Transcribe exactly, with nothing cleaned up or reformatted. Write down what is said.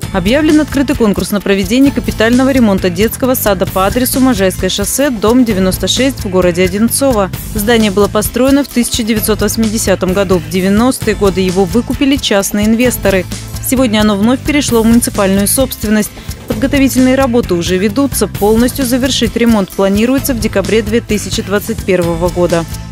Объявлен открытый конкурс на проведение капитального ремонта детского сада по адресу Можайское шоссе, дом девяносто шесть в городе Одинцово. Здание было построено в тысяча девятьсот восьмидесятом году. В девяностые годы его выкупили частные инвесторы. Сегодня оно вновь перешло в муниципальную собственность. Подготовительные работы уже ведутся. Полностью завершить ремонт планируется в декабре две тысячи двадцать первого года.